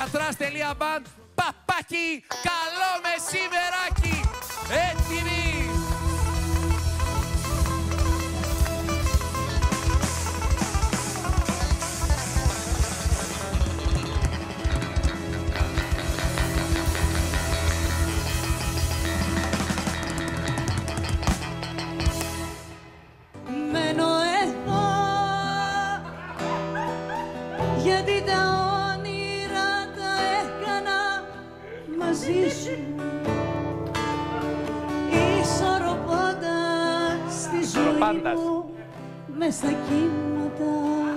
Πατράς.band. Παπάκι, καλό μεσημεράκι. Έτοιμοι. Μένω εδώ γιατί τα όνειρα τα έκανα μαζί σου, ισορροπώντας τη ζωή μου μες στα κύματα.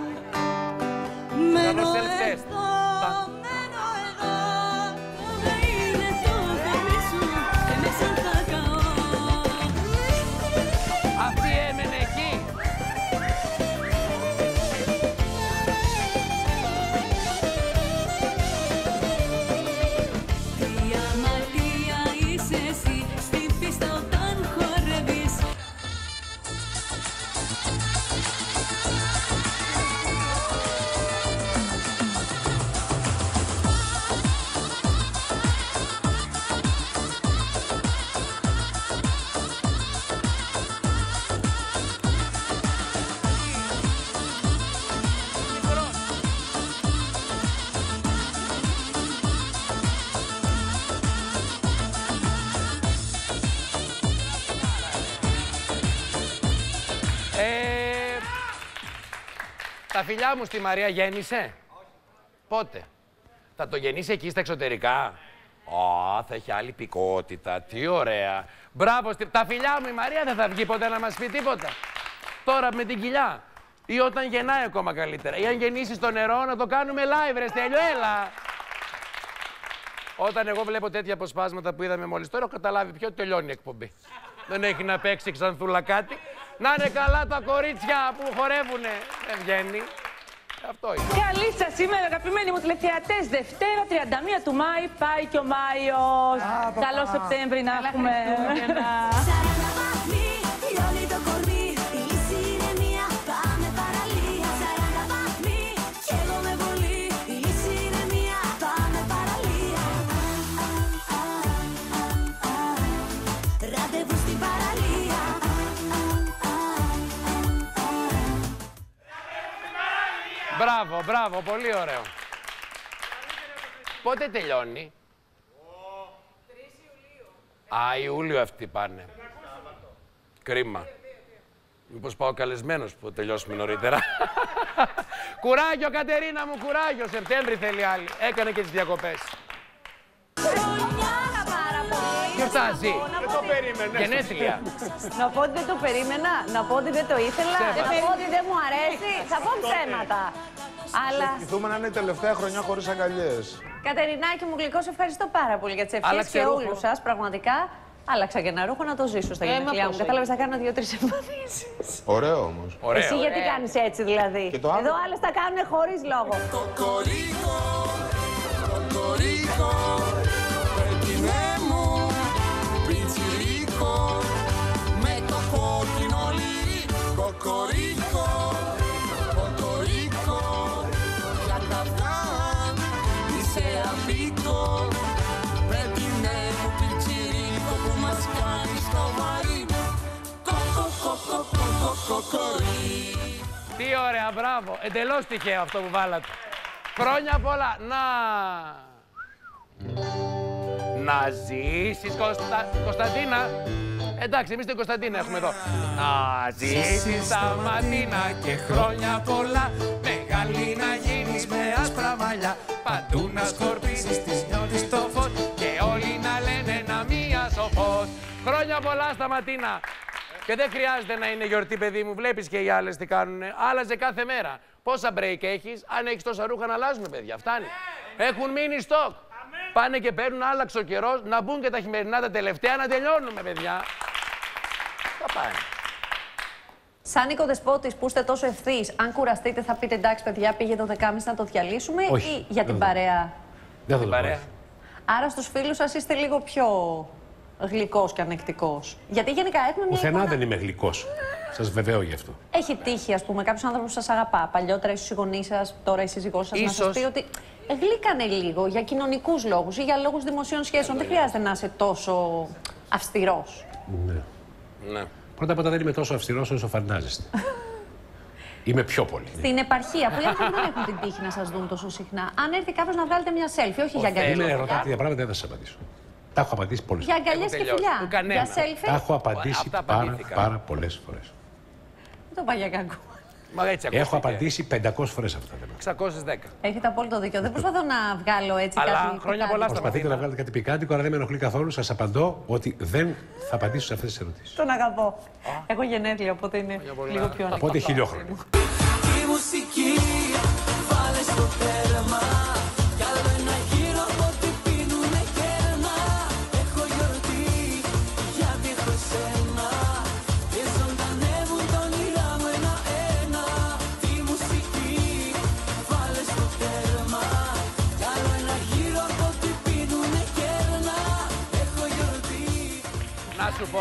Μένω εδώ, μένω εδώ, τώρα είναι το παιδί σου και μέσα θα καώ. Αυτή έμενε εκεί. Η αμαρτία είσαι εσύ, στην πίστα όταν χορεύεις. Τα φιλιά μου στη Μαρία γέννησε. Πότε? Θα το γεννήσει εκεί στα εξωτερικά. Θα έχει άλλη πικότητα. Τι ωραία. Μπράβο. Τα φιλιά μου η Μαρία δεν θα βγει ποτέ να μας πει τίποτα. Τώρα με την κοιλιά. Ή όταν γεννάει ακόμα καλύτερα. Ή αν γεννήσει στο νερό να το κάνουμε live, ρε Στέλιο, έλα. Όταν εγώ βλέπω τέτοια αποσπάσματα που είδαμε μόλις τώρα, έχω καταλάβει ποιο τελειώνει η εκπομπή. Δεν έχει να παίξει Ξανθούλα κάτι. Να είναι καλά τα κορίτσια που χορεύουνε. Δεν βγαίνει. Αυτό είναι. Καλή σας σήμερα, αγαπημένοι μου τηλεθεατές. Δευτέρα 31 του Μάη, πάει και ο Μάιος. Καλό Σεπτέμβρη να έχουμε. Μπράβο, μπράβο, πολύ ωραίο. Πότε τελειώνει? 3 Ιουλίου. Ιούλιο αυτοί πάνε. Κρίμα. Μήπως πάω καλεσμένος που τελειώσουμε νωρίτερα. Κουράγιο, Κατερίνα μου, κουράγιο. Σεπτέμβρη θέλει άλλη. Έκανε και τις διακοπές. Γιορτάζει. Δεν το περίμενες. Γενέθλια. Να πω ότι δεν το περίμενα, να πω ότι δεν το ήθελα, να πω ότι δεν μου αρέσει. Θα πω ψέματα. Αλλά. Ευχηθούμε να είναι η τελευταία χρονιά χωρίς αγκαλιές. Κατερινάκη μου, γλυκό, σε ευχαριστώ πάρα πολύ για τις ευχές Άλλαξε και ρούχο. όλους σας. Πραγματικά. Άλλαξα και ένα ρούχο να το ζήσω στα γενέθλιά μου. Κατάλαβες, θα κάνω 2-3 εμφανίσεις. Ωραίο όμως. Ωραίο. Εσύ γιατί κάνεις έτσι δηλαδή? Και το άλλο. Εδώ άλλες τα κάνουν χωρίς λόγο. Κοκορίκο, κοκορίκο, πετεινέ μου, πιτσιρίκο, με το κόκκινο λυρί. Κοκορίκο, κοκορίκο, για καυτά, είσαι απίκο, πετεινέ μου, πιτσιρίκο, που μας κάνεις το βαρύ. Κοκορίκο. Τι ωραία, μπράβο. Εντελώς τυχαίο αυτό που βάλατε. Χρόνια πολλά. Να ζήσεις, Κωνσταντίνα. Εντάξει, εμείς την Κωνσταντίνα έχουμε εδώ. Να ζήσεις, Σταματίνα, και χρόνια πολλά. Μεγάλη να γίνεις με άσπρα μαλλιά. Παντού να σκορπίσεις, τις νιώθεις το φως. Και όλοι να λένε να μία σοφός. Χρόνια πολλά, Σταματίνα. Και δεν χρειάζεται να είναι γιορτή, παιδί μου. Βλέπεις και οι άλλες τι κάνουνε. Άλλαζε κάθε μέρα. Πόσα break έχεις? Αν έχεις τόσα ρούχα να αλλάζουν, παιδιά. Φτάνει. Έχουν μείνει στόκ. Πάνε και παίρνουν, άλλαξε ο καιρός, να μπουν και τα χειμερινά τα τελευταία να τελειώνουμε, παιδιά. Θα πάνε. Σαν οικοδεσπότης που είστε τόσο ευθύς, αν κουραστείτε θα πείτε εντάξει παιδιά πήγε το 10.30 να το διαλύσουμε? Όχι, ή για την παρέα? Δεν θα το Παρέα. πω. Άρα στους φίλους σας είστε λίγο πιο γλυκός και ανεκτικός. Γιατί γενικά έχουμε μια Πουθενά εικόνα... δεν είμαι γλυκός. Σας βεβαιώ γι' αυτό. Έχει τύχει, ας πούμε, κάποιος άνθρωπος που σας αγαπά. Παλιότερα, ίσως οι γονείς σας, τώρα η σύζυγός σας, να σας πει ότι γλύκανε λίγο για κοινωνικούς λόγους ή για λόγους δημοσίων σχέσεων. Δεν χρειάζεται να είσαι τόσο αυστηρός. Ναι. Πρώτα απ' όλα δεν είμαι τόσο αυστηρός όσο φαντάζεστε. Είμαι πιο πολύ. Στην επαρχία, που οι άνθρωποι δεν έχουν την τύχη να σας δουν τόσο συχνά. Αν έρθει κάποιος να βγάλετε μια selfie, όχι για αγκαλιές. Με ρωτάτε τέτοια πράγματα, δεν θα σας απαντήσω. Τα έχω απαντήσει πολλές φορές. Για αγκαλιές και φιλιά. Για selfie. Τα έχω απαντήσει πάρα πολλές φορές. Δεν το πάει για κακό. Έχω απαντήσει 500 φορές αυτά. 610. Έχετε απόλυτο δίκιο. Δεν προσπαθώ να βγάλω έτσι κάτι. Αλλά χρόνια πολλά στα Προσπαθείτε να βγάλετε κάτι πικάντικο, αλλά δεν με ενοχλεί καθόλου. Σας απαντώ ότι δεν θα απαντήσω σε αυτές τις ερωτήσεις. Τον αγαπώ. Έχω γενέθλια, οπότε είναι λίγο πιο ανοιχτό. Οπότε χιλιόχρονο. Η μουσική βάλε στο τέρμα. Καλό ένα γύρο από ό,τι πίνουνε κέρμα. Έχω γιορτή γιατί έχω εσένα. Και ζωντανεύουν τα όνειρά μου ένα-ένα. Τη μουσική βάλε στο τέρμα. Καλό ένα γύρο από ό,τι πίνουνε κέρμα. Έχω γιορτή. Να σου πω.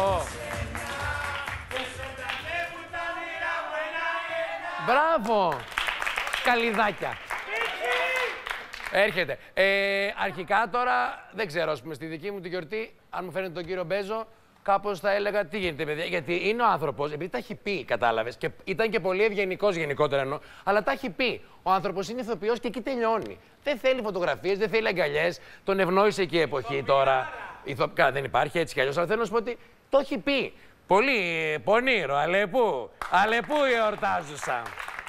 Μπράβο! Καλυδάκια. Έρχεται. Αρχικά τώρα, δεν ξέρω, ας πούμε, στη δική μου τη γιορτή, αν μου φαίνεται τον κύριο Μπέζο, κάπως θα έλεγα τι γίνεται, παιδιά. Γιατί είναι ο άνθρωπος, επειδή τα έχει πει, κατάλαβες, και ήταν και πολύ ευγενικός γενικότερα εννοώ, αλλά τα έχει πει. Ο άνθρωπος είναι ηθοποιός και εκεί τελειώνει. Δεν θέλει φωτογραφίες, δεν θέλει αγκαλιές, τον ευνόησε και η εποχή τώρα. Δεν υπάρχει έτσι κι αλλιώς, αλλά θέλω να σου πω ότι το έχει πει. Πολύ πονήρο, αλεπού. Αλεπού εορτάζουσα.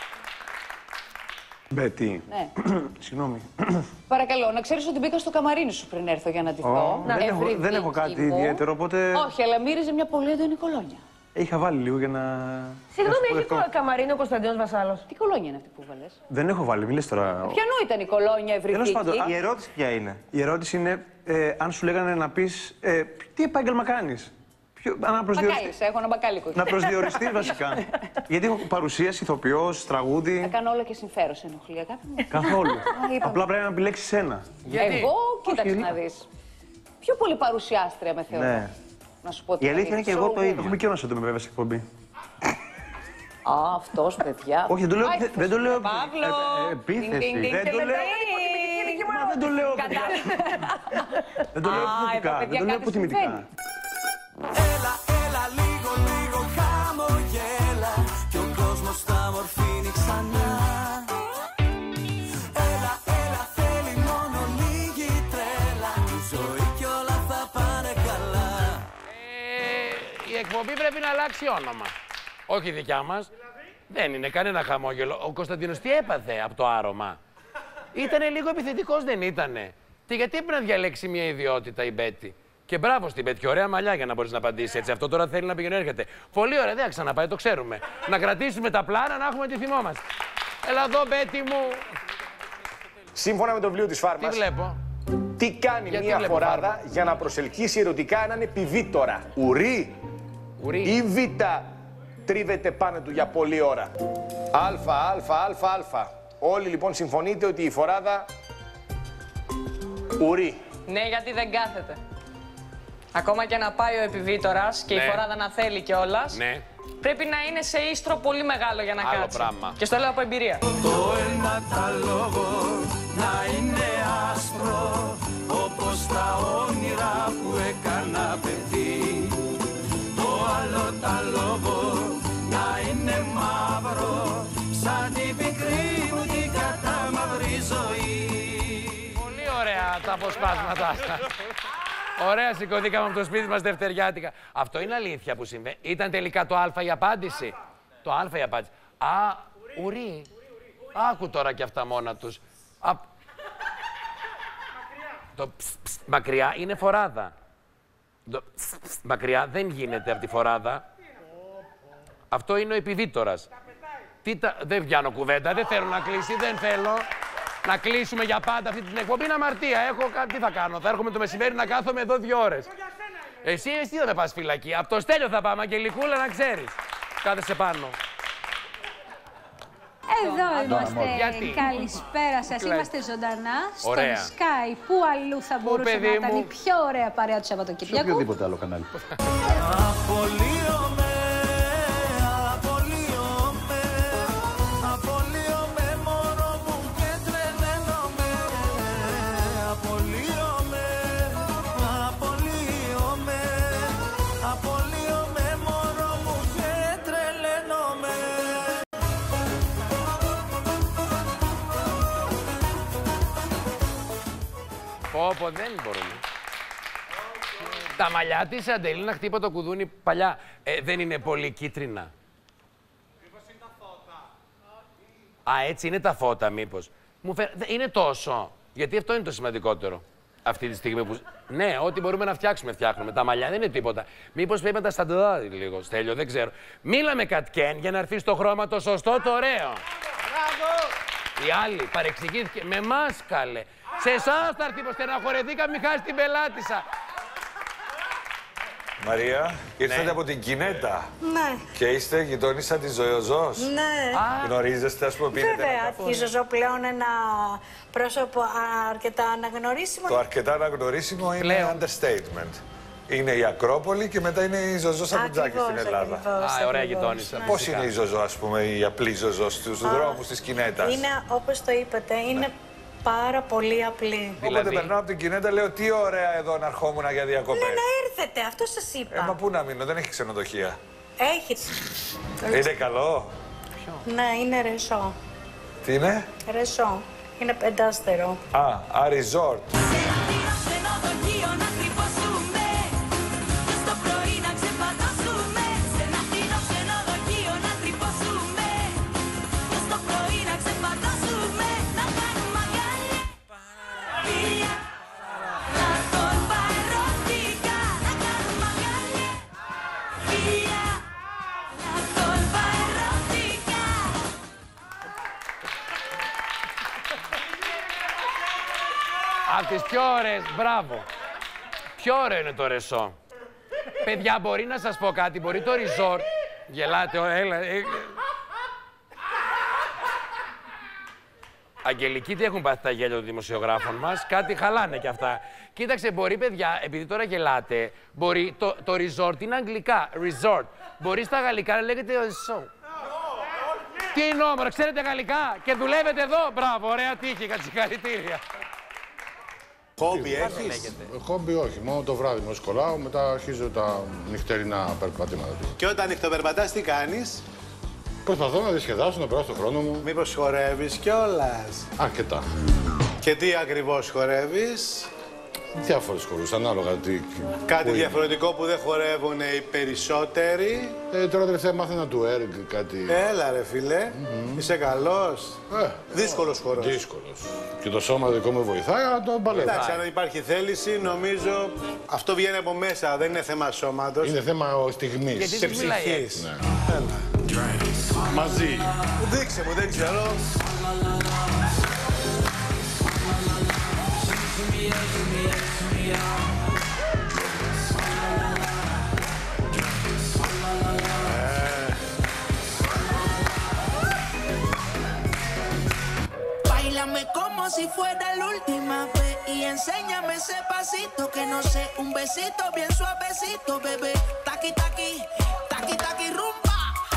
Μπέτη. Ναι. Συγγνώμη. Παρακαλώ, να ξέρεις ότι μπήκα στο καμαρίνι σου πριν έρθω για να τη δω. Δεν έχω κάτι ιδιαίτερο, οπότε. Όχι, αλλά μύριζε μια πολύ έντονη κολόνια. Είχα βάλει λίγο για να. Συγγνώμη, έχει καμαρίνι ο Κωνσταντίνος Βασάλος. Τι κολόνια είναι αυτή που βάλες? Δεν έχω βάλει, μιλές τώρα. Ποιανού ήταν η κολόνια ευρυτική? Τέλος πάντων, η ερώτηση ποια είναι? Η ερώτηση είναι αν σου λέγανε να πεις τι επάγγελμα κάνεις. Μπακάλισα, έχω ένα μπακάλικο. Να προσδιοριστείς βασικά. Γιατί έχω παρουσίαση, ηθοποιός, τραγούδι. Θα κάνω όλο και συμφέρον, σε ενοχλεί αγάπη μου. Καθόλου. Απλά πρέπει να επιλέξεις ένα. Εγώ, κοίταξε να δεις. Πιο πολύ παρουσιάστρια με θεωρώ. Ναι. Να σου πω τι. Η αλήθεια είναι και εγώ το ίδιο. Έχουμε και να το με βέβαια στην εκπομπή. Α, αυτός, παιδιά. Όχι, δεν το λέω. Παύλο! Επίθεση. Δεν το λέω. Δεν το λέω υποτιμητικά. Δεν το λέω υποτιμητικά. Έλα, έλα, λίγο, λίγο χαμογέλα κι ο κόσμος θα μορφύνει ξανά. Έλα, έλα, θέλει μόνο λίγη τρέλα η ζωή κι όλα θα πάνε καλά. Η εκπομπή πρέπει να αλλάξει όνομα. Όχι δικιά μας. Δεν είναι κανένα χαμόγελο. Ο Κωνσταντίνος τι έπαθε από το άρωμα? Ήτανε λίγο επιθετικός, δεν ήτανε? Και γιατί έπρεπε να διαλέξει μια ιδιότητα η Μπέτη? Και μπράβο στην Μπέτη, ωραία μαλλιά για να μπορείς να απαντήσεις έτσι. Αυτό τώρα θέλει να πηγαίνει έρχεται. Πολύ ωραία, δεν θα ξαναπάει, το ξέρουμε. Να κρατήσουμε τα πλάνα, να έχουμε τι θυμόμαστε. Έλα εδώ, Μπέτη μου. Σύμφωνα με το βιβλίο της Φάρμας, Τι βλέπω? τι κάνει μια φοράδα για να προσελκύσει ερωτικά έναν επιβίτορα? Ουρί ή Β τρίβεται πάνω του για πολλή ώρα? Α. Όλοι λοιπόν συμφωνείτε ότι η φοράδα ουρί. Ναι, γιατί δεν κάθεται. Ακόμα και να πάει ο επιβίτορας και η φοράδα να θέλει κιόλας, πρέπει να είναι σε ίστρο πολύ μεγάλο για να κάτσει. Πράγμα. Και στο λέω από εμπειρία. Το ένα τα λόγο να είναι άσπρο όπως τα όνειρα που έκανα παιδί. Το άλλο τα λόγο να είναι μαύρο σαν την πικρή μου την κατάμαυρη ζωή. Πολύ ωραία τα αποσπάσματα. Ωραία, σηκωθήκαμε από το σπίτι μας δευτεριάτικα. Αυτό είναι αλήθεια που συμβαίνει? Ήταν τελικά το Α η απάντηση? Το Α η απάντηση. Α, ουρί. Άκου τώρα κι αυτά μόνα τους. Το μακριά είναι φοράδα. Το μακριά δεν γίνεται από τη φοράδα. Αυτό είναι ο επιβίτορας. Δεν πιάνω κουβέντα, δεν θέλω να κλείσει, δεν θέλω. Να κλείσουμε για πάντα αυτή την εκπομπή. Είναι αμαρτία. Τι θα κάνω? Θα έρχομαι το μεσημέρι να κάθομαι εδώ 2 ώρες. Εσύ θα με πας φυλακή? Από το Στέλιο θα πάμε, Αγγελικούλα, να ξέρεις. Κάθεσαι πάνω. Εδώ είμαστε. Γιατί? Καλησπέρα σας. Είμαστε ζωντανά στο Sky. Πού αλλού θα μπορούσε παιδί να ήταν μου. η πιο ωραία παρέα του Σαββατοκύριακου? Σε οποιοδήποτε άλλο κανάλι. Απολύομαι Πω, δεν μπορούμε. Τα μαλλιά της, Αντελίνα, χτύπω το κουδούνι παλιά. Δεν είναι πολύ κίτρινα. Μήπως είναι τα φώτα. Α, έτσι είναι τα φώτα, μήπως. Είναι τόσο. Γιατί αυτό είναι το σημαντικότερο. Αυτή τη στιγμή που. Ναι, ό,τι μπορούμε να φτιάξουμε, φτιάχνουμε. Τα μαλλιά δεν είναι τίποτα. Μήπως πρέπει να τα σταντοδάδει λίγο, Στέλιο, δεν ξέρω. Μίλα με Κατκέν για να έρθει στο χρώμα το σωστό, το ωραίο. Μπράβο! Η άλλη παρεξηγήθηκε. Με εμάς, καλέ. Σε εσάς θα έρθει, πως στεναχωρεθήκα, μην χάσει την πελάτησα. Μαρία, ήρθατε από την Κινέτα. Ναι. Και είστε γειτόνισσα της Ζωζός. Ναι. Γνωρίζεστε, ας πούμε, πίνετε. Βέβαια, η Ζωζό πλέον ένα πρόσωπο αρκετά αναγνωρίσιμο. Το αρκετά αναγνωρίσιμο είναι understatement. Είναι η Ακρόπολη και μετά είναι η Ζωζό Σαπουτζάκη στην Ελλάδα. Ακριβώς, ωραία γειτόνισσα. Πώς είναι η Ζωζό, ας πούμε, η απλή Ζωζό στους δρόμους της Κινέτας? Είναι, όπως το είπατε, είναι πάρα πολύ απλή. Όποτε περνάω από την Κινέτα, λέω τι ωραία εδώ να ερχόμουν για διακοπές. Ναι, να έρθετε, αυτό σας είπα. Μα πού να μείνω, δεν έχει ξενοδοχεία. Έχει. Είναι καλό. Ναι, είναι ρεσό. Τι είναι? Ρεσό. Είναι πεντάστερο. Α, resort. Από τις πιο ωραίες, μπράβο. Πιο ωραίο είναι το ρεσό. Παιδιά, μπορεί να σας πω κάτι, μπορεί το resort. Γελάτε, έλα. Αγγελική, τι έχουν πάθει τα γέλια των δημοσιογράφων μας, κάτι χαλάνε κι αυτά. Κοίταξε, μπορεί, παιδιά, επειδή τώρα γελάτε, μπορεί το resort είναι αγγλικά, resort. Μπορεί στα γαλλικά να λέγεται resort. Τι είναι όμορφο, ξέρετε γαλλικά και δουλεύετε εδώ, μπράβο, ωραία τύχη, συγχαρητήρια. Χόμπι έχεις? Χόμπι όχι, μόνο το βράδυ μου σκολάω, μετά αρχίζω τα νυχτερινά περπατήματα του. Και όταν νυχτοπερπατάς τι κάνεις? Προσπαθώ να διασκεδάσω, να περάσω τον χρόνο μου. Μήπως χορεύεις κιόλας? Αρκετά. Και τι ακριβώς χορεύεις? Διάφορες χορούς, ανάλογα τι. Κάτι διαφορετικό που δεν χορεύουν οι περισσότεροι. Τώρα τελευταία μάθαινα του έργ κάτι. Έλα ρε φίλε, είσαι καλός. Δύσκολος χορός. Δύσκολος. Και το σώμα δικό μου βοηθάει, αλλά το παλεύω. Εντάξει, αν υπάρχει θέληση, νομίζω αυτό βγαίνει από μέσα, δεν είναι θέμα σώματος. Είναι θέμα στιγμής. Και ψυχής. Ναι. Έλα. Μαζί. Δείξε μου, δεν ξέρω. Báilame como si fuera la última vez y enséñame ese pasito que no sé, un besito bien suavecito, bebé. Taqui taqui, taqui taqui rumba.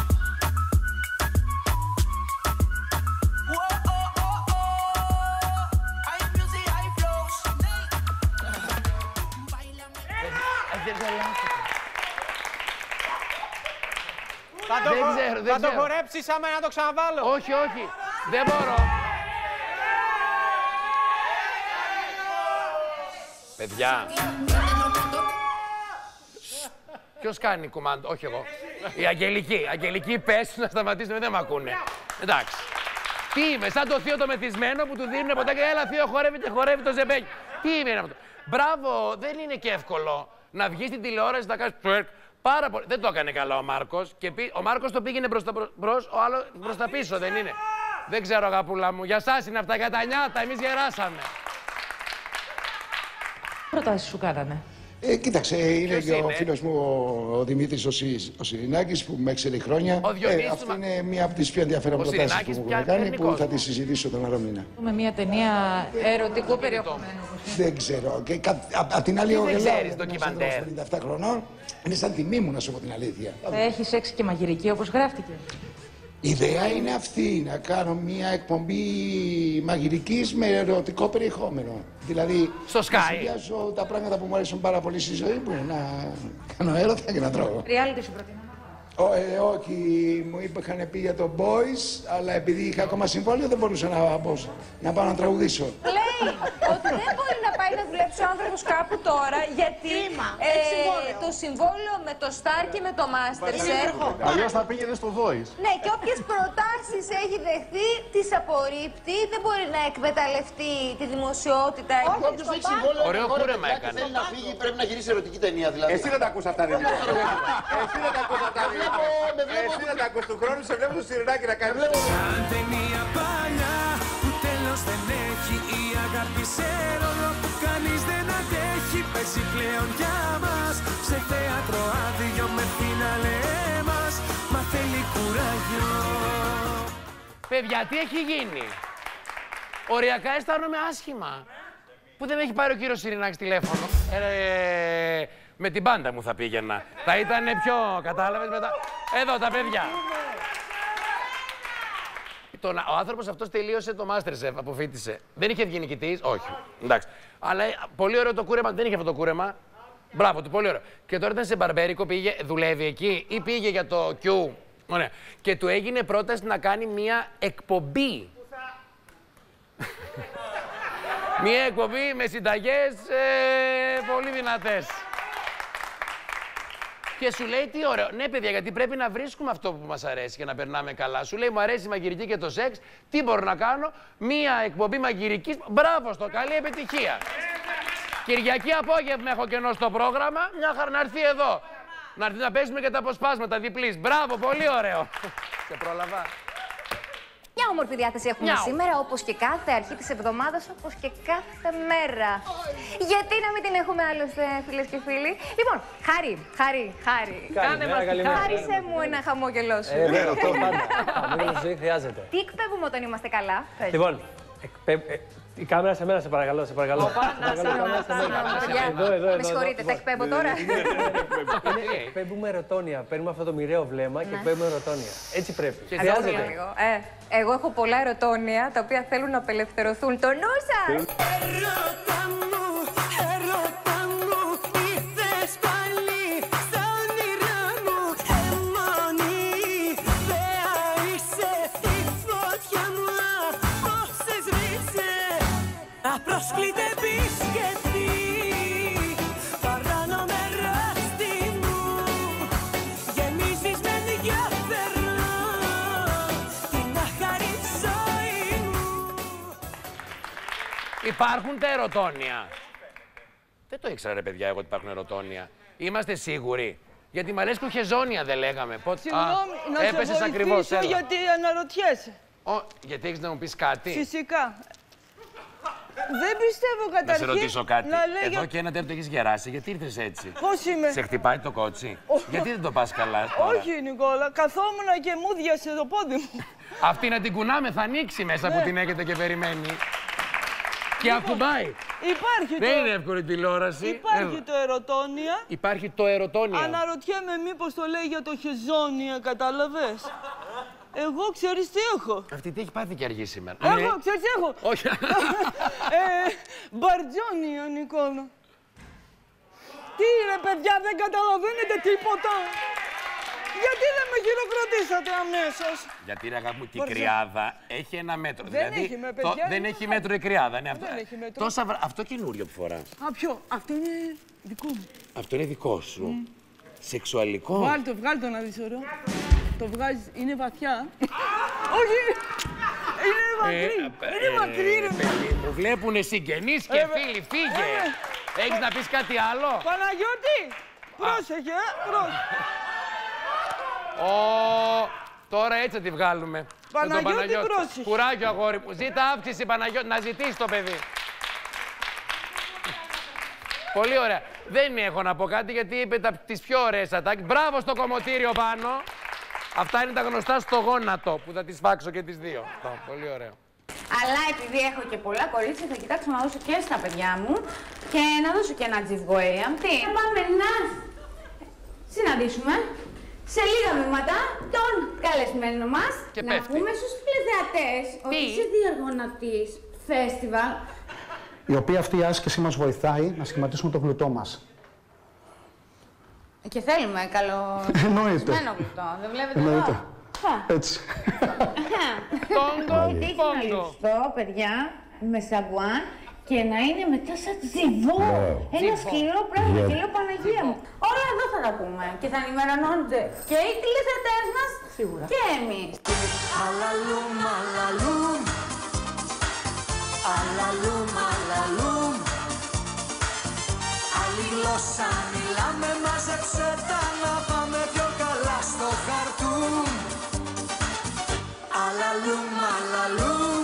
Δεν θα το χορέψεις άμα να το ξαναβάλω. Όχι, όχι. Δεν μπορώ. Παιδιά. Ποιος κάνει κουμάντο, όχι εγώ. Η Αγγελική. Αγγελική, πες να σταματήσουμε, δεν μ' ακούνε. Εντάξει. Τι είμαι, σαν το θείο το μεθυσμένο που του δίνουν ποτέ και έλα θείο χορεύει και χορεύει το ζεμπέκι. Τι είμαι αυτό. Μπράβο, δεν είναι και εύκολο να βγει στην τηλεόραση να κάνεις twerk. Πάρα πολύ. Δεν το έκανε καλά ο Μάρκος. Ο Μάρκος το πήγαινε μπρος, ο άλλος προς τα πίσω, δεν είναι? Δεν ξέρω, αγαπούλα μου. Για σας είναι αυτά, για τα νιάτα. Εμείς γεράσαμε. Προτάσεις σου κάνανε? Κοίταξε, είναι και ο φίλος μου ο Δημήτρης ο Σιρινάκης που με ξέρει χρόνια. Αυτή είναι μία από τις πιο ενδιαφέρον προτάσεις που μου έχουν κάνει, που θα τη συζητήσω τον άλλο μήνα. Με μια ταινία ερωτικού περιεχομένου. Δεν ξέρω. Και απ' την άλλη, ο Γελάος, ντοκιμαντέρ. 57 χρονών, είναι σαν τιμή μου να σου πω την αλήθεια. Θα έχει σεξ και μαγειρική όπως γράφτηκε. Η ιδέα είναι αυτή, να κάνω μια εκπομπή μαγειρικής με ερωτικό περιεχόμενο. Δηλαδή, στο Sky. Να συνδυάζω τα πράγματα που μου αρέσουν πάρα πολύ στη ζωή μου, να κάνω έρωτα και να τρώω. Reality σου προτείνω. Όχι, μου είχαν πει για το Boys, αλλά επειδή είχα ακόμα συμβόλαιο δεν μπορούσα να πάω να τραγουδήσω. Λέει ότι δεν μπορεί να πάει να δουλέψει ο άνθρωπος κάπου τώρα, γιατί το συμβόλαιο με το Star και με το Masterchef. Αλλιώς θα πήγαινε στο Voice. Ναι, και όποιες προτάσεις έχει δεχθεί, τις απορρίπτει. Δεν μπορεί να εκμεταλλευτεί τη δημοσιότητα. Όχι, όποιος έχει συμβόλαιο. Ωραίο κούρεμα έκανε. Θέλει να φύγει, πρέπει να γυρίσει ερωτική ταινία δηλαδή. Εσύ δεν τα ακούς αυτά, ρε. Εσύ δεν τα ακούς αυτά, ρε. Εσύ δεν τα ακούς του χρόνου, σε βλέπω στο Σιρινάκι να κάνεις. Σαν ταινία παλιά που τέλος δεν έχει, η αγάπη σε ρόλο που κανείς δεν αντέχει. Παίζει πλέον για μας σε θέατρο άδειο με φινάλε μας. Μα θέλει κουράγιο. Παιδιά, τι έχει γίνει? Οριακά αισθάνομαι άσχημα. Που δεν με έχει πάρει ο κύριος Σιρινάκης τηλέφωνο. Με την μπάντα μου θα πήγαινα. Θα ήταν πιο, κατάλαβες μετά. Εδώ τα παιδιά. Ο άνθρωπος αυτός τελείωσε το Masterchef, αποφοίτησε. Δεν είχε βγει νικητής, όχι. Εντάξει. Αλλά πολύ ωραίο το κούρεμα, δεν είχε αυτό το κούρεμα. Μπράβο του, πολύ ωραίο. Και τώρα ήταν σε μπαρμπέρικο, πήγε, δουλεύει εκεί ή πήγε για το Q. Ωραία. Και του έγινε πρόταση να κάνει μία εκπομπή. Μία εκπομπή με συνταγές πολύ δυνατές. Και σου λέει τι ωραίο. Ναι, παιδιά, γιατί πρέπει να βρίσκουμε αυτό που μας αρέσει και να περνάμε καλά. Σου λέει, μου αρέσει η μαγειρική και το σεξ. Τι μπορώ να κάνω? Μία εκπομπή μαγειρικής. Μπράβο στο, καλή επιτυχία. Κυριακή απόγευμα έχω κενό στο πρόγραμμα. Μια χαρά να έρθει εδώ. Να έρθει να παίζουμε και τα αποσπάσματα διπλής. Μπράβο, πολύ ωραίο. Σε πρόλαβα. Μια όμορφη διάθεση έχουμε σήμερα, όπως και κάθε αρχή της εβδομάδας, όπως και κάθε μέρα. Γιατί να μην την έχουμε άλλωστε, φίλες και φίλοι? Λοιπόν, Χάρη. Κάνε μας χάρισε μου ένα χαμόγελό σου. Αυτό πάντα. Χαμόγελο ζωή χρειάζεται. Τι εκπέμπουμε όταν είμαστε καλά? Λοιπόν, η κάμερα σε μένα, σε παρακαλώ. Εδώ. Με συγχωρείτε, τα εκπέμπω τώρα. Εκπέμπουμε ερωτόνια. Παίρνουμε αυτό το μοιραίο βλέμμα και εκπέμπουμε ερωτόνια. Έτσι πρέπει. Χρειάζεται. Εγώ έχω πολλά ερωτόνια τα οποία θέλουν να απελευθερωθούν. Το νου σας! Απρόσκλητε επισκεπτή, παράνομε εράστη μου, γεμίζεις με ενδιαφέρον την άχαρη ζωή μου. Υπάρχουν τα ερωτόνια. Δεν το ήξερα ρε παιδιά εγώ ότι υπάρχουν ερωτόνια. Είμαστε σίγουροι? Γιατί Μαρέσκου Χεζόνια δεν λέγαμε. Συγγνώμη, να σε βοηθήσω γιατί αναρωτιέσαι. Γιατί έχεις να μου πεις κάτι? Φυσικά. Δεν πιστεύω καταρχήν. Να σε ρωτήσω κάτι. Εδώ και ένα τέτοιο έχεις γεράσει. Γιατί ήρθες έτσι? Πώς είμαι? Σε χτυπάει το κότσι? Γιατί δεν το πας καλά τώρα? Όχι, Νικόλα. Καθόμουν και μου διάσε το πόδι μου. Αυτή να την κουνάμε θα ανοίξει μέσα που την έχετε και περιμένει. Και ακουμπάει. Δεν είναι εύκολη τηλεόραση. Υπάρχει το ερωτόνια. Υπάρχει το ερωτόνια. Αναρωτιέμαι μήπως το λέει για το χεζόνια, κατάλαβες? Εγώ ξέρεις τι έχω. Αυτή τι έχει πάθει και αργή σήμερα? Έχω, ξέρεις τι έχω. Όχι. Μπαρτζόνια, Νικόλα. Τι είναι, παιδιά, δεν καταλαβαίνετε τίποτα? Γιατί δεν με χειροκροτήσατε αμέσως? Γιατί ρε αγάπη μου, και η κρυάδα έχει ένα μέτρο. Δεν έχει, με παιδιά. Δεν έχει μέτρο η κρυάδα. Ναι, δεν έχει μέτρο. Αυτό καινούριο που φοράς. Ποιο? Αυτό είναι δικό μου. Αυτό είναι δικό σου. Σεξουαλικό. Βγάλ' το να δεις ωραίο. Το βγάζεις, είναι βαθιά. Όχι! Είναι μακρύ! Είναι μακρύ, ρε παιδί. Μου βλέπουνε συγγενείς και φίλοι, φύγε! Έχεις να πεις κάτι άλλο? Παναγιώτη! Πρόσεχε, τώρα έτσι θα τη βγάλουμε. Παναγιώτη, πρόσεχε. Κουράγιο, αγόρι μου. Ζήτα αύξηση, Παναγιώτη, να ζητήσει το παιδί. Πολύ ωραία. Δεν έχω να πω κάτι γιατί είπε τις πιο ωραίες ατάκες. Μπράβο στο κομμωτήριο πάνω. Αυτά είναι τα γνωστά στο γόνατο που θα τις φάξω και τις δύο. Πολύ ωραίο. Αλλά επειδή έχω και πολλά κορίτσια, θα κοιτάξω να δώσω και στα παιδιά μου και να δώσω και ένα giveaway. Τι, πάμε να συναντήσουμε σε λίγα βήματα τον καλεσμένο μας. Και να πούμε στους τηλεθεατές ότι είσαι διοργανωτής φεστιβάλ. Η οποία αυτή η άσκηση μας βοηθάει να σχηματίσουμε το γλουτό μας. Και θέλουμε καλοσμένο γλουτό, δεν βλέπετε εδώ. Έτσι. Τόγκο, πόγκο. Λουστό, παιδιά, με σαμπουάν και να είναι μετά σαν τζιβό. Ένα σκληρό πράγμα και λέω Παναγία μου. Όλα εδώ θα τα πούμε και θα ενημερώνονται και οι τηλεθεατές μας και εμείς. Αλαλούμ, αλαλούμ, αλαλούμ, αλαλούμ. Άλλη γλώσσα μιλάμε, μάζεψε τα να πάμε πιο καλά στο χαρτούμ. Αλαλούμ, αλαλούμ,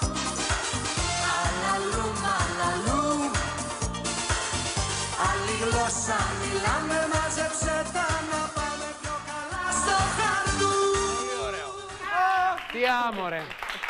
αλαλούμ, αλαλούμ. Άλλη γλώσσα μιλάμε, μάζεψε τα να πάμε πιο καλά στο χαρτούμ. Τι άμορε.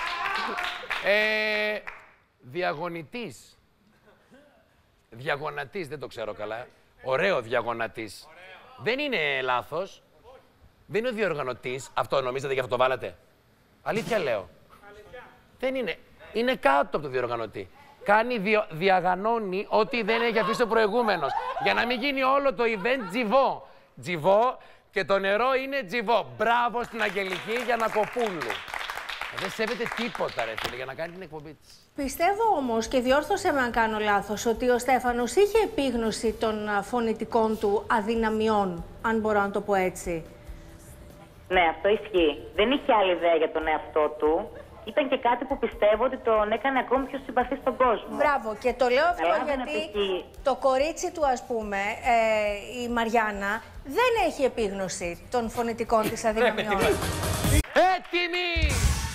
Διαγωνιτής. Διαγωνατής, δεν το ξέρω καλά. Ωραίο διαγωνατής. Δεν είναι λάθος. Δεν είναι ο διοργανωτής. Αυτό νομίζετε, γι' αυτό το βάλατε. Αλήθεια λέω. Δεν είναι. Είναι κάτω από το διοργανωτή. Διαγανώνει ό,τι δεν έχει αφήσει ο προηγούμενος. Για να μην γίνει όλο το event τζιβό. Τζιβό και το νερό είναι τζιβό. Μπράβο στην Αγγελική Γιαννακοπούλου. Δεν σέβεται τίποτα, ρε φίλε, για να κάνει την εκπομπή της. Πιστεύω όμως, και διόρθωσε με αν κάνω λάθος, ότι ο Στέφανος είχε επίγνωση των φωνητικών του αδυναμιών, αν μπορώ να το πω έτσι. Ναι, αυτό ισχύει. Δεν είχε άλλη ιδέα για τον εαυτό του. Ήταν και κάτι που πιστεύω ότι τον έκανε ακόμη πιο συμπαθή στον κόσμο. Μπράβο, και το λέω αυτό γιατί το κορίτσι του, ας πούμε, η Μαριάννα, δεν έχει επίγνωση των φωνητικών της αδυναμιών. Έτοιμοι!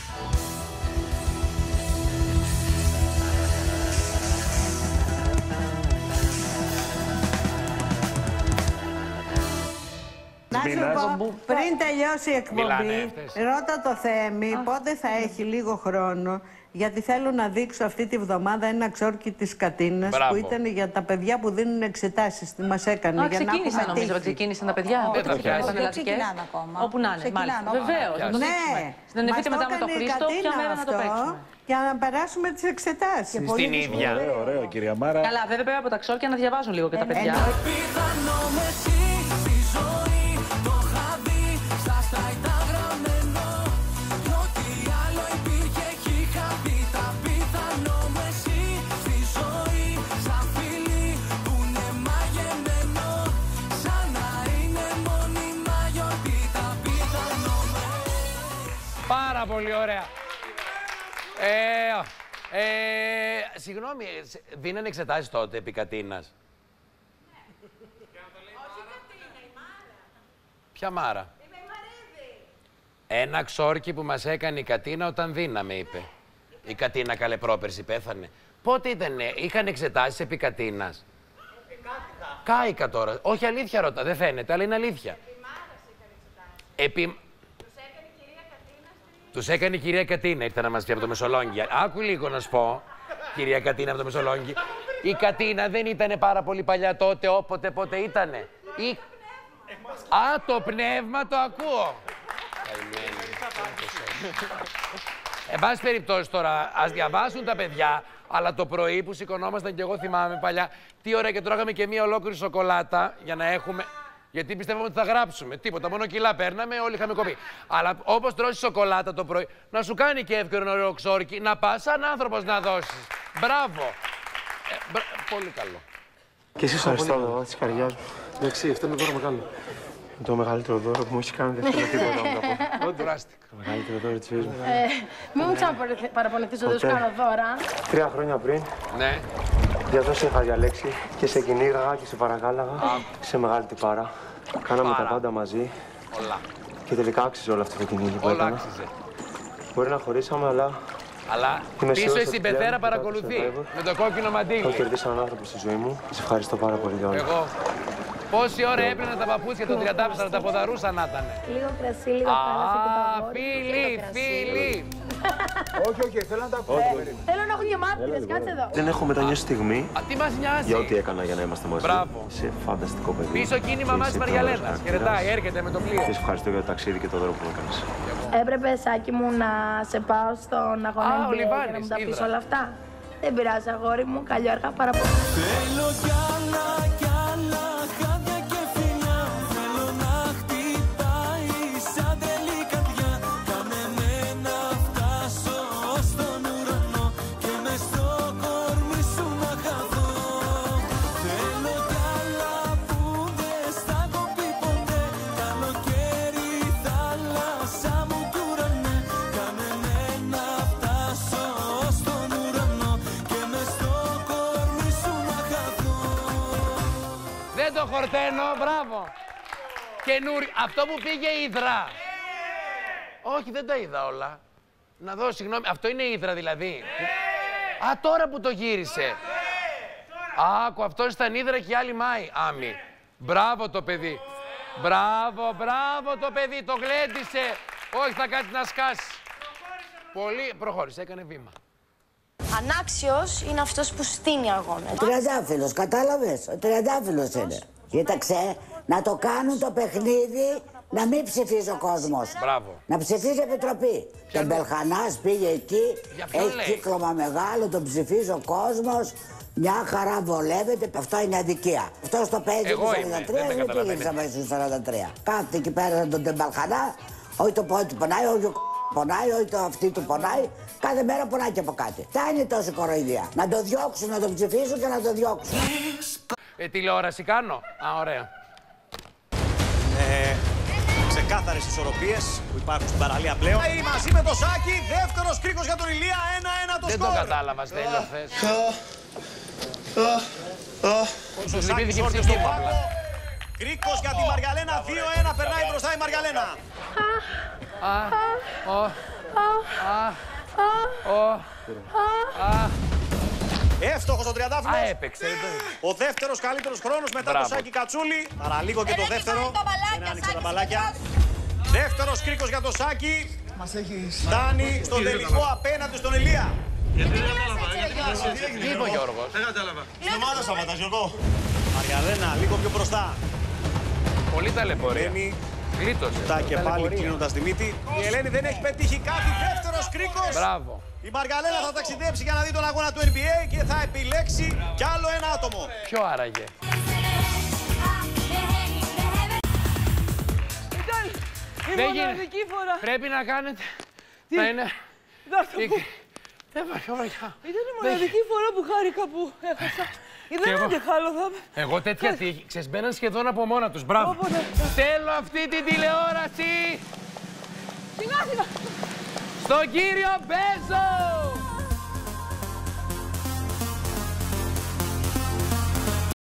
Να σου πω, πριν τελειώσει η εκπομπή, ρώτα το Θέμη πότε θα έχει λίγο χρόνο, γιατί θέλω να δείξω αυτή τη βδομάδα ένα ξόρκι της Κατίνας που ήταν για τα παιδιά που δίνουν εξετάσεις. Τι μας έκανε για να έχουμε τύχη. Ξεκίνησαν τα παιδιά. Δεν ξεκινάνε ακόμα. Όπου να είναι, μάλιστα. Βεβαίως. Ναι, συνεννοηθείτε μετά με τον Χρήστο, ποια μέρα να το παίξουμε. Για να περάσουμε τις εξετάσεις. Στην ίδια. Ωραίο, κυρία Μάρα. Καλά, βέβαια πρέπει από τα ξόρκια να διαβάζουν λίγο και τα παιδιά. Πάρα πολύ ωραία. Συγγνώμη, δίνανε εξετάσεις τότε επί Κατίνας. Ποια Μάρα? Ένα ξόρκι που μας έκανε η Κατίνα όταν δίναμε, είπε. Η Κατίνα καλέ πρόπερση πέθανε. Πότε ήτανε, είχαν εξετάσεις επί Κατίνας? Κάηκα τώρα. Όχι, αλήθεια ρώτα, δεν φαίνεται, αλλά είναι αλήθεια. Τους έκανε η κυρία Κατίνα, ήρθε να μας πει από το Μεσολόγγι. Άκου λίγο να σου πω, κυρία Κατίνα από το Μεσολόγγι. Η Κατίνα δεν ήτανε πάρα πολύ παλιά τότε, όποτε πότε ήτανε. Α, το πνεύμα το ακούω. Εν πάση περιπτώσει τώρα, ας διαβάσουν τα παιδιά, αλλά το πρωί που σηκωνόμασταν και εγώ θυμάμαι παλιά, τι ώρα και τρώγαμε και μία ολόκληρη σοκολάτα για να έχουμε... Γιατί πιστεύαμε ότι θα γράψουμε. Τίποτα, μόνο κιλά παίρναμε, όλοι είχαμε κοπεί. Αλλά όπως τρώσει σοκολάτα το πρωί, να σου κάνει και εύκολο ένα ωραίο ξόρκι, να πας σαν άνθρωπος να δώσεις. Μπράβο. Πολύ καλό. Και εσείς ευχαριστώ της καρδιάς μου. Εντάξει, αυτό είναι δώρο μεγάλο. Το μεγαλύτερο δώρο που μου έχει κάνει, δεν θέλω τίποτα να πω. Το μεγαλύτερο δώρο της ζωής μου. Μην μου ξαναπαραπονηθείς ότι σου κάνω δώρα. 3 χρόνια πριν. Ναι. Για αυτό σε είχα διαλέξει και σε κυνήγαγα και σε παρακάλαγα. Σε μεγάλη τυπάρα. Κάναμε τα πάντα μαζί. Όλα. Και τελικά άξιζε όλο αυτό το κυνήγι που έκανα. Όλα άξιζε. Μπορεί να χωρίσαμε, αλλά... Αλλά πίσω εσύ Πεθέρα παρακολουθεί. Με το κόκκινο μαντίλι. Έχω κερδίσει έναν άνθρωπο στη ζωή μου. Σε ευχαριστώ πάρα πολύ για όλα. Εγώ. Πόση ώρα έπαιρνε τα παπούτσια των 34, τα ποδαρούσα να ήταν. Λίγο κρασί, λίγο θάλασσα και τα φίλοι. Όχι, θέλω να τα πω. Θέλω να έχουν γεμάτιδες, κάτσε εδώ. Δεν έχω μετανιώσει στιγμή τι μας νοιάζει. για ό,τι έκανα για να είμαστε μαζί. Μπράβο. Είσαι φανταστικό παιδί. Πίσω εκείνη η μαμά της Μαριαλένας. Χαιρετάει, έρχεται με το πλοίο. Και σε ευχαριστώ για το ταξίδι και το δώρο που μου έκανες. Έπρεπε, Σάκη μου, να σε πάω στον αγώνα NBA για να μου τα πεις όλα αυτά. Δεν πειράζει, αγόρι μου, καλή αργά παρά πολύ. Θέλω κι άλλα κι άλλα χάδια και φιλιά. Θέλω να χτυπάει σαν τρελή καρδιά. Κάνε με να φτάσω στον ουρανό και μες στο κορμί σου Χορτένο, μπράβο. Καινούριο. Αυτό που πήγε Ύδρα. Όχι, δεν τα είδα όλα. Να δω, συγγνώμη. Αυτό είναι Ύδρα δηλαδή. Α, τώρα που το γύρισε. Άκου, αυτό ήταν Ύδρα και η άλλη Μάη. Άμι. Μπράβο το παιδί. Μπράβο το παιδί. Το γλέντισε. Όχι, θα κάτσει να σκάσει. Πολύ. Προχώρησε, έκανε βήμα. Ανάξιος είναι αυτός που στείνει αγώνα. Ο τριαντάφυλλος, κατάλαβες. Ο τριαντάφυλλος είναι. Κοίταξε, να το κάνουν το παιχνίδι, να μην ψηφίζει ο κόσμος. Μπράβο. Να ψηφίζει επιτροπή. Και Μπελχανάς πήγε εκεί, έχει κύκλωμα μεγάλο, τον ψηφίζει ο κόσμος. Μια χαρά βολεύεται, αυτό είναι αδικία. Αυτό το παίζει του 43, δεν πήγε αμέσως του 43. Κάθεται εκεί πέρα τον Μπελχανά, όχι το πόδι του πονάει, όχι ο πονάει, όχι το αυτί του πονάει. Κάθε μέρα πονάει και από κάτι. Θα είναι τόση κοροϊδία. Να το διώξουν, να το ψηφίσουν και να το διώξουν. Τηλεόραση κάνω. Α, ωραία. Ξεκάθαρες ισορροπίες που υπάρχουν στην παραλία πλέον. Μαζί με το Σάκη, δεύτερος κρίκος για τον Ηλία, 1-1 το σκορ. Δεν το κατάλαβα, Στέλιο, χθες. Ο Σάκης όρθιος στον πάγκο. Κρίκος για τη Μαργαλένα, 2-1, περνάει μπροστά η Μαργαλένα. Εύστοχος ο τριαντάφυλλος. Ο δεύτερος καλύτερος χρόνος μετά το Σάκη Κατσούλη. Παραλίγο και το δεύτερο. Δεν άνοιξε τα μπαλάκια. Δεύτερος κρίκος για το Σάκη. Φτάνει στο τελικό απέναντι στον Ηλία. Τι είπε ο Γιώργος. Δεν κατάλαβα. Στην ομάδα σταματάς, Γιώργο. Μαργαλένα, λίγο πιο μπροστά. Πολύ ταλαιπωρία. Γλίτωσε. Τα και πάλι κλείνοντας τη μύτη. Η Ελένη δεν έχει πετύχει κάτι. Δεύτερος κρίκος. Μπράβο. Η Μαργαλένα θα ταξιδέψει για να δει τον αγώνα του NBA και θα επιλέξει κι άλλο ένα άτομο. Ποιο άραγε. Ήταν η μοναδική φορά. Πρέπει να κάνετε. Τι? Να είναι. Ήταν η μοναδική φορά που χάρηκα που έχασα. Δεν άντεχα άλλο θα... Εγώ τέτοια τύχη. Ξεσμπαίναν σχεδόν από μόνα τους. Μπράβο. Θέλω αυτή την τηλεόραση. Σιγά. Στον κύριο Μπέζο.